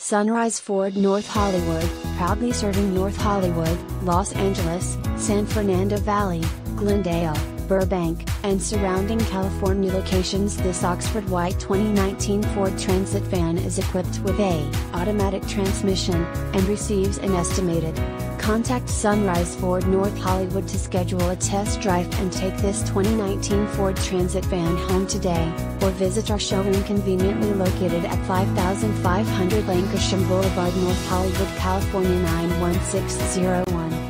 Sunrise Ford North Hollywood, proudly serving North Hollywood, Los Angeles, San Fernando Valley, Glendale, Burbank, and surrounding California locations. This Oxford White 2019 Ford Transit van is equipped with a automatic transmission, and receives an estimated. Contact Sunrise Ford North Hollywood to schedule a test drive and take this 2019 Ford Transit van home today, or visit our showroom conveniently located at 5500 Lankershim Blvd, North Hollywood, California 91601.